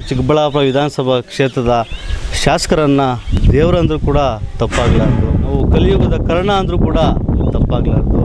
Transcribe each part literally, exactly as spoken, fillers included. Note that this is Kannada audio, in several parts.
ಚಿಕ್ಕಬಳ್ಳಾಪುರ ವಿಧಾನಸಭಾ ಕ್ಷೇತ್ರದ ಶಾಸಕರನ್ನು ದೇವರಂದ್ರೂ ಕೂಡ ತಪ್ಪಾಗಲಾರ್ದು, ನಾವು ಕಲಿಯುಗದ ಕರ್ಣ ಅಂದರೂ ಕೂಡ ತಪ್ಪಾಗಲಾರ್ದು.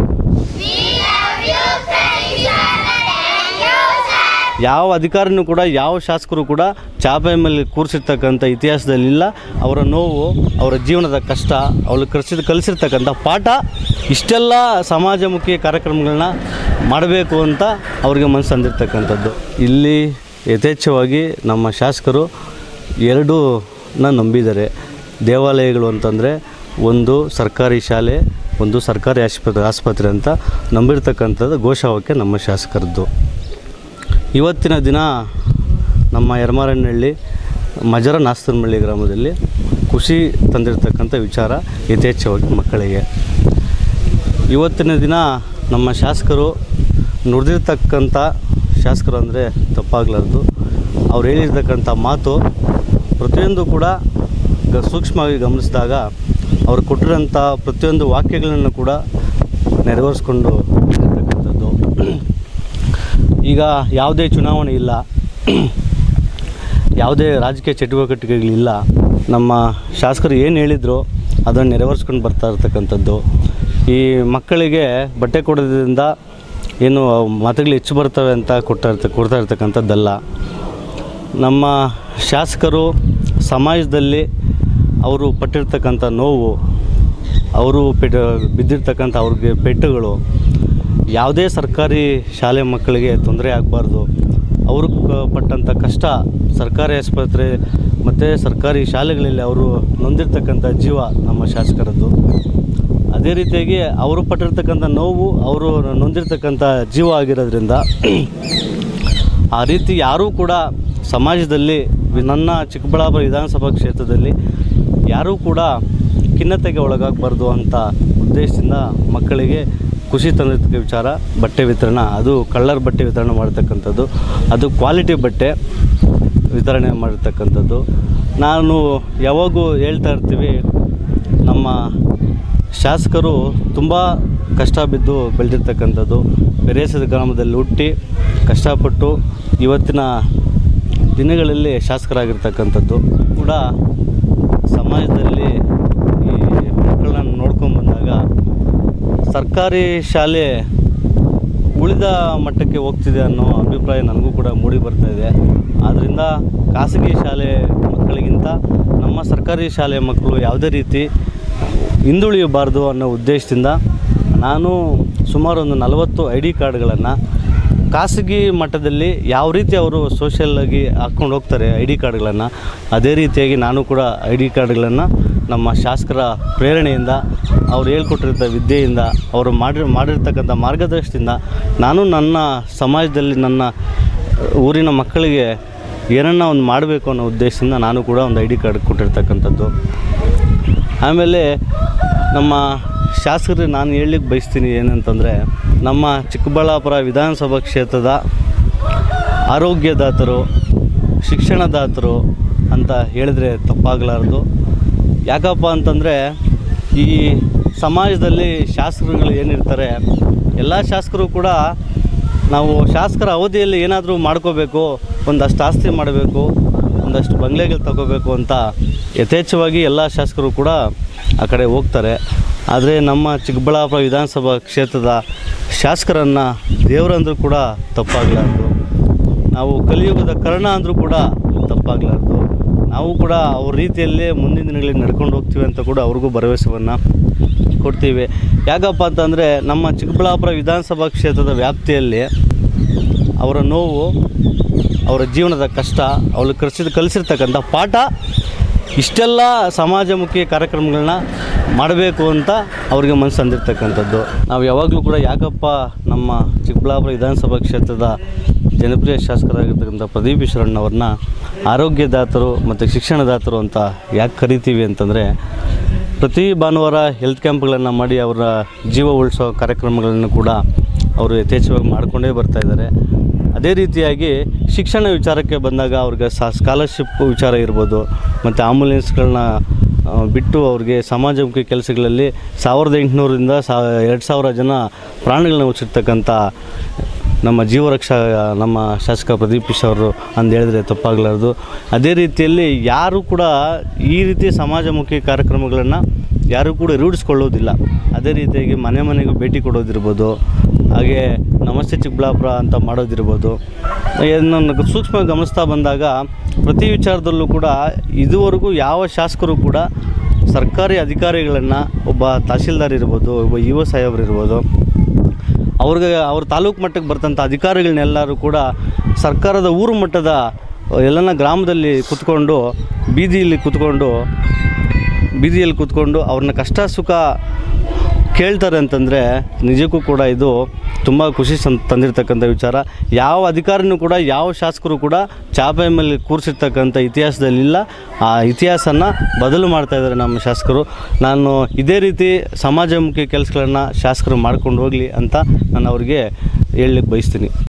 ಯಾವ ಅಧಿಕಾರಿನೂ ಕೂಡ ಯಾವ ಶಾಸಕರು ಕೂಡ ಚಾಪೆ ಮೇಲೆ ಕೂರಿಸಿರ್ತಕ್ಕಂಥ ಇತಿಹಾಸದಲ್ಲಿಲ್ಲ. ಅವರ ನೋವು, ಅವರ ಜೀವನದ ಕಷ್ಟ, ಅವ್ರು ಕಲಿಸಿದ ಕಲಿಸಿರ್ತಕ್ಕಂಥ ಪಾಠ, ಇಷ್ಟೆಲ್ಲ ಸಮಾಜಮುಖಿ ಕಾರ್ಯಕ್ರಮಗಳನ್ನ ಮಾಡಬೇಕು ಅಂತ ಅವ್ರಿಗೆ ಮನಸ್ಸು ಅಂದಿರ್ತಕ್ಕಂಥದ್ದು. ಇಲ್ಲಿ ಯಥೇಚ್ಛವಾಗಿ ನಮ್ಮ ಶಾಸಕರು ಎರಡೂನ ನಂಬಿದ್ದಾರೆ. ದೇವಾಲಯಗಳು ಅಂತಂದರೆ ಒಂದು ಸರ್ಕಾರಿ ಶಾಲೆ, ಒಂದು ಸರ್ಕಾರಿ ಆಸ್ಪತ್ರೆ ಆಸ್ಪತ್ರೆ ಅಂತ ನಂಬಿರ್ತಕ್ಕಂಥದ್ದು ಘೋಷವಾಕ್ಯ ನಮ್ಮ ಶಾಸಕರದ್ದು. ಇವತ್ತಿನ ದಿನ ನಮ್ಮ ಯರಮಾರನಹಳ್ಳಿ ಮಜರ ನಾಸ್ತನಹಳ್ಳಿ ಗ್ರಾಮದಲ್ಲಿ ಖುಷಿ ತಂದಿರತಕ್ಕಂಥ ವಿಚಾರ ಯಥೇಚ್ಛವಾಗಿ ಮಕ್ಕಳಿಗೆ. ಇವತ್ತಿನ ದಿನ ನಮ್ಮ ಶಾಸಕರು ನುಡಿದಿರ್ತಕ್ಕಂಥ ಶಾಸಕರು ಅಂದರೆ ತಪ್ಪಾಗಲಾರ್ದು. ಅವ್ರು ಹೇಳಿರ್ತಕ್ಕಂಥ ಮಾತು ಪ್ರತಿಯೊಂದು ಕೂಡ ಗ ಸೂಕ್ಷ್ಮವಾಗಿ ಗಮನಿಸಿದಾಗ ಅವ್ರು ಕೊಟ್ಟಿರೋಂಥ ಪ್ರತಿಯೊಂದು ವಾಕ್ಯಗಳನ್ನು ಕೂಡ ನೆರವೇರಿಸ್ಕೊಂಡು ಇರ್ತಕ್ಕಂಥದ್ದು. ಈಗ ಯಾವುದೇ ಚುನಾವಣೆ ಇಲ್ಲ, ಯಾವುದೇ ರಾಜಕೀಯ ಚಟುವಟಿಕೆಗಳಿಲ್ಲ. ನಮ್ಮ ಶಾಸಕರು ಏನು ಹೇಳಿದ್ರು ಅದನ್ನು ನೆರವೇರಿಸ್ಕೊಂಡು ಬರ್ತಾ ಇರ್ತಕ್ಕಂಥದ್ದು. ಈ ಮಕ್ಕಳಿಗೆ ಬಟ್ಟೆ ಕೊಡೋದ್ರಿಂದ ಏನು ಮತಗಳು ಹೆಚ್ಚು ಬರ್ತವೆ ಅಂತ ಕೊಡ್ತಾ ಇರ್ತ ಕೊಡ್ತಾ ಇರ್ತಕ್ಕಂಥದ್ದಲ್ಲ. ನಮ್ಮ ಶಾಸಕರು ಸಮಾಜದಲ್ಲಿ ಅವರು ಪಟ್ಟಿರ್ತಕ್ಕಂಥ ನೋವು, ಅವರು ಪೆಟ್ ಬಿದ್ದಿರ್ತಕ್ಕಂಥ ಅವ್ರಿಗೆ ಪೆಟ್ಟುಗಳು, ಯಾವುದೇ ಸರ್ಕಾರಿ ಶಾಲೆ ಮಕ್ಕಳಿಗೆ ತೊಂದರೆ ಆಗಬಾರ್ದು, ಅವರು ಪಟ್ಟಂಥ ಕಷ್ಟ, ಸರ್ಕಾರಿ ಆಸ್ಪತ್ರೆ ಮತ್ತು ಸರ್ಕಾರಿ ಶಾಲೆಗಳಲ್ಲಿ ಅವರು ನೊಂದಿರ್ತಕ್ಕಂಥ ಜೀವ ನಮ್ಮ ಶಾಸಕರದ್ದು. ಅದೇ ರೀತಿಯಾಗಿ ಅವರು ಪಟ್ಟಿರ್ತಕ್ಕಂಥ ನೋವು, ಅವರು ನೊಂದಿರ್ತಕ್ಕಂಥ ಜೀವ ಆಗಿರೋದ್ರಿಂದ ಆ ರೀತಿ ಯಾರೂ ಕೂಡ ಸಮಾಜದಲ್ಲಿ, ನನ್ನ ಚಿಕ್ಕಬಳ್ಳಾಪುರ ವಿಧಾನಸಭಾ ಕ್ಷೇತ್ರದಲ್ಲಿ ಯಾರೂ ಕೂಡ ಖಿನ್ನತೆಗೆ ಒಳಗಾಗಬಾರ್ದು ಅಂತ ಉದ್ದೇಶದಿಂದ ಮಕ್ಕಳಿಗೆ ಖುಷಿ ತಂದಿರ್ತಕ್ಕ ವಿಚಾರ ಬಟ್ಟೆ ವಿತರಣೆ. ಅದು ಕಳ್ಳರ್ ಬಟ್ಟೆ ವಿತರಣೆ ಮಾಡ್ತಕ್ಕಂಥದ್ದು, ಅದು ಕ್ವಾಲಿಟಿ ಬಟ್ಟೆ ವಿತರಣೆ ಮಾಡಿರ್ತಕ್ಕಂಥದ್ದು. ನಾನು ಯಾವಾಗೂ ಹೇಳ್ತಾ ಇರ್ತೀವಿ, ನಮ್ಮ ಶಾಸಕರು ತುಂಬ ಕಷ್ಟ ಬಿದ್ದು ಬೆಳೆದಿರ್ತಕ್ಕಂಥದ್ದು. ಬೆರೇಸದ ಗ್ರಾಮದಲ್ಲಿ ಹುಟ್ಟಿ ಕಷ್ಟಪಟ್ಟು ಇವತ್ತಿನ ದಿನಗಳಲ್ಲಿ ಶಾಸಕರಾಗಿರ್ತಕ್ಕಂಥದ್ದು ಕೂಡ ಸಮಾಜದಲ್ಲಿ ಈ ಮಕ್ಕಳನ್ನ ನೋಡ್ಕೊಂಡು ಬಂದಾಗ ಸರ್ಕಾರಿ ಶಾಲೆ ಉಳಿದ ಮಟ್ಟಕ್ಕೆ ಹೋಗ್ತಿದೆ ಅನ್ನೋ ಅಭಿಪ್ರಾಯ ನನಗೂ ಕೂಡ ಮೂಡಿ ಬರ್ತಾಯಿದೆ. ಆದ್ದರಿಂದ ಖಾಸಗಿ ಶಾಲೆ ಮಕ್ಕಳಿಗಿಂತ ನಮ್ಮ ಸರ್ಕಾರಿ ಶಾಲೆ ಮಕ್ಕಳು ಯಾವುದೇ ರೀತಿ ಹಿಂದುಳಿಯಬಾರ್ದು ಅನ್ನೋ ಉದ್ದೇಶದಿಂದ ನಾನು ಸುಮಾರು ಒಂದು ನಲವತ್ತು ಐ ಡಿ ಕಾರ್ಡ್ಗಳನ್ನು ಖಾಸಗಿ ಮಟ್ಟದಲ್ಲಿ ಯಾವ ರೀತಿ ಅವರು ಸೋಷಿಯಲ್ಲಾಗಿ ಹಾಕ್ಕೊಂಡು ಹೋಗ್ತಾರೆ ಐ ಡಿ ಕಾರ್ಡ್ಗಳನ್ನು, ಅದೇ ರೀತಿಯಾಗಿ ನಾನು ಕೂಡ ಐ ಡಿ ಕಾರ್ಡ್ಗಳನ್ನು ನಮ್ಮ ಶಾಸಕರ ಪ್ರೇರಣೆಯಿಂದ, ಅವ್ರು ಹೇಳ್ಕೊಟ್ಟಿರ್ತ ವಿದ್ಯೆಯಿಂದ, ಅವರು ಮಾಡಿ ಮಾಡಿರ್ತಕ್ಕಂಥ ಮಾರ್ಗದರ್ಶನದಿಂದ ನಾನು ನನ್ನ ಸಮಾಜದಲ್ಲಿ ನನ್ನ ಊರಿನ ಮಕ್ಕಳಿಗೆ ಏನನ್ನ ಒಂದು ಮಾಡಬೇಕು ಅನ್ನೋ ಉದ್ದೇಶದಿಂದ ನಾನು ಕೂಡ ಒಂದು ಐ ಡಿ ಕಾರ್ಡ್ ಕೊಟ್ಟಿರ್ತಕ್ಕಂಥದ್ದು. ಆಮೇಲೆ ನಮ್ಮ ಶಾಸಕರಿಗೆ ನಾನು ಹೇಳಲಿಕ್ಕೆ ಬಯಸ್ತೀನಿ ಏನಂತಂದರೆ, ನಮ್ಮ ಚಿಕ್ಕಬಳ್ಳಾಪುರ ವಿಧಾನಸಭಾ ಕ್ಷೇತ್ರದ ಆರೋಗ್ಯದಾತರು, ಶಿಕ್ಷಣದಾತರು ಅಂತ ಹೇಳಿದ್ರೆ ತಪ್ಪಾಗಲಾರ್ದು. ಯಾಕಪ್ಪ ಅಂತಂದರೆ ಈ ಸಮಾಜದಲ್ಲಿ ಶಾಸಕರುಗಳು ಏನಿರ್ತಾರೆ, ಎಲ್ಲ ಶಾಸಕರು ಕೂಡ ನಾವು ಶಾಸಕರ ಅವಧಿಯಲ್ಲಿ ಏನಾದರೂ ಮಾಡ್ಕೋಬೇಕು, ಒಂದಷ್ಟು ಆಸ್ತಿ ಮಾಡಬೇಕು, ಒಂದಷ್ಟು ಬಂಗ್ಲೆಗಳು ತಗೋಬೇಕು ಅಂತ ಯಥೇಚ್ಛವಾಗಿ ಎಲ್ಲ ಶಾಸಕರು ಕೂಡ ಆ ಕಡೆ ಹೋಗ್ತಾರೆ. ಆದರೆ ನಮ್ಮ ಚಿಕ್ಕಬಳ್ಳಾಪುರ ವಿಧಾನಸಭಾ ಕ್ಷೇತ್ರದ ಶಾಸಕರನ್ನು ದೇವರಂದ್ರೂ ಕೂಡ ತಪ್ಪಾಗಲಾರ್ದು, ನಾವು ಕಲಿಯುಗದ ಕರ್ಣ ಅಂದರೂ ಕೂಡ ತಪ್ಪಾಗಲಾರ್ದು. ನಾವು ಕೂಡ ಅವ್ರ ರೀತಿಯಲ್ಲೇ ಮುಂದಿನ ದಿನಗಳಲ್ಲಿ ನಡ್ಕೊಂಡು ಹೋಗ್ತೀವಿ ಅಂತ ಕೂಡ ಅವ್ರಿಗೂ ಭರವಸೆಯನ್ನು ಕೊಡ್ತೀವಿ. ಯಾಕಪ್ಪ ಅಂತಂದರೆ ನಮ್ಮ ಚಿಕ್ಕಬಳ್ಳಾಪುರ ವಿಧಾನಸಭಾ ಕ್ಷೇತ್ರದ ವ್ಯಾಪ್ತಿಯಲ್ಲಿ ಅವರ ನೋವು, ಅವರ ಜೀವನದ ಕಷ್ಟ, ಅವ್ರು ಕಲಿಸಿದ ಕಲಿಸಿರ್ತಕ್ಕಂಥ ಪಾಠ, ಇಷ್ಟೆಲ್ಲ ಸಮಾಜಮುಖಿ ಕಾರ್ಯಕ್ರಮಗಳನ್ನ ಮಾಡಬೇಕು ಅಂತ ಅವ್ರಿಗೆ ಮನಸ್ಸು ಅಂದಿರ್ತಕ್ಕಂಥದ್ದು. ನಾವು ಯಾವಾಗಲೂ ಕೂಡ ಯಾಕಪ್ಪ ನಮ್ಮ ಚಿಕ್ಕಬಳ್ಳಾಪುರ ವಿಧಾನಸಭಾ ಕ್ಷೇತ್ರದ ಜನಪ್ರಿಯ ಶಾಸಕರಾಗಿರ್ತಕ್ಕಂಥ ಪ್ರದೀಪ್ ಈಶ್ವರಣ್ಣವ್ರನ್ನ ಆರೋಗ್ಯದಾತರು ಮತ್ತು ಶಿಕ್ಷಣದಾತರು ಅಂತ ಯಾಕೆ ಕರಿತೀವಿ ಅಂತಂದರೆ, ಪ್ರತಿ ಭಾನುವಾರ ಹೆಲ್ತ್ ಕ್ಯಾಂಪ್ಗಳನ್ನು ಮಾಡಿ ಅವರ ಜೀವ ಉಳಿಸೋ ಕಾರ್ಯಕ್ರಮಗಳನ್ನು ಕೂಡ ಅವರು ಯಥೇಚ್ಛವಾಗಿ ಮಾಡಿಕೊಂಡೇ ಬರ್ತಾಯಿದ್ದಾರೆ. ಅದೇ ರೀತಿಯಾಗಿ ಶಿಕ್ಷಣ ವಿಚಾರಕ್ಕೆ ಬಂದಾಗ ಅವ್ರಿಗೆ ಸ್ಕಾಲರ್ಶಿಪ್ ವಿಚಾರ ಇರ್ಬೋದು, ಮತ್ತು ಆಂಬುಲೆನ್ಸ್ಗಳನ್ನ ಬಿಟ್ಟು ಅವ್ರಿಗೆ ಸಮಾಜಮುಖಿ ಕೆಲಸಗಳಲ್ಲಿ ಸಾವಿರದ ಎಂಟುನೂರರಿಂದ ಸಾ ಎರಡು ಸಾವಿರ ಜನ ಪ್ರಾಣಿಗಳನ್ನ ಉಳಿಸಿರ್ತಕ್ಕಂಥ ನಮ್ಮ ಜೀವರಕ್ಷಾ ನಮ್ಮ ಶಾಸಕ ಪ್ರದೀಪ್ ಈಶ್ವರ್ ಅವರು ಅಂತ ಹೇಳಿದ್ರೆ ತಪ್ಪಾಗಲಾರ್ದು. ಅದೇ ರೀತಿಯಲ್ಲಿ ಯಾರು ಕೂಡ ಈ ರೀತಿ ಸಮಾಜಮುಖಿ ಕಾರ್ಯಕ್ರಮಗಳನ್ನು ಯಾರೂ ಕೂಡ ರೂಢಿಸ್ಕೊಳ್ಳೋದಿಲ್ಲ. ಅದೇ ರೀತಿಯಾಗಿ ಮನೆ ಮನೆಗೂ ಭೇಟಿ ಕೊಡೋದಿರ್ಬೋದು, ಹಾಗೆ ನಮಸ್ತೆ ಚಿಕ್ಕಬಳ್ಳಾಪುರ ಅಂತ ಮಾಡೋದಿರ್ಬೋದು. ಇದನ್ನು ಸೂಕ್ಷ್ಮ ಗಮನಿಸ್ತಾ ಬಂದಾಗ ಪ್ರತಿ ವಿಚಾರದಲ್ಲೂ ಕೂಡ ಇದುವರೆಗೂ ಯಾವ ಶಾಸಕರು ಕೂಡ ಸರ್ಕಾರಿ ಅಧಿಕಾರಿಗಳನ್ನು, ಒಬ್ಬ ತಹಸೀಲ್ದಾರ್ ಇರ್ಬೋದು, ಒಬ್ಬ ಇ ಒ ಸಾಹೇಬ್ರು ಇರ್ಬೋದು, ಅವ್ರಿಗೆ ಅವ್ರ ತಾಲೂಕು ಮಟ್ಟಕ್ಕೆ ಬರ್ತಂಥ ಅಧಿಕಾರಿಗಳನ್ನೆಲ್ಲರೂ ಕೂಡ ಸರ್ಕಾರದ ಊರು ಮಟ್ಟದ ಎಲ್ಲನ ಗ್ರಾಮದಲ್ಲಿ ಕೂತ್ಕೊಂಡು ಬೀದಿಯಲ್ಲಿ ಕೂತ್ಕೊಂಡು ಬೀದಿಯಲ್ಲಿ ಕೂತ್ಕೊಂಡು ಅವ್ರನ್ನ ಕಷ್ಟ ಸುಖ ಕೇಳ್ತಾರೆ ಅಂತಂದರೆ ನಿಜಕ್ಕೂ ಕೂಡ ಇದು ತುಂಬ ಖುಷಿ ಸಂ ತಂದಿರತಕ್ಕಂಥ ವಿಚಾರ. ಯಾವ ಅಧಿಕಾರಿನೂ ಕೂಡ ಯಾವ ಶಾಸಕರು ಕೂಡ ಚಾಪೆ ಮೇಲೆ ಕೂರಿಸಿರ್ತಕ್ಕಂಥ ಇತಿಹಾಸದಲ್ಲಿಲ್ಲ. ಆ ಇತಿಹಾಸನ ಬದಲು ಮಾಡ್ತಾಯಿದ್ದಾರೆ ನಮ್ಮ ಶಾಸಕರು. ನಾನು ಇದೇ ರೀತಿ ಸಮಾಜಮುಖಿ ಕೆಲಸಗಳನ್ನು ಶಾಸಕರು ಮಾಡ್ಕೊಂಡು ಹೋಗಲಿ ಅಂತ ನಾನು ಅವ್ರಿಗೆ ಹೇಳಲಿಕ್ಕೆ ಬಯಸ್ತೀನಿ.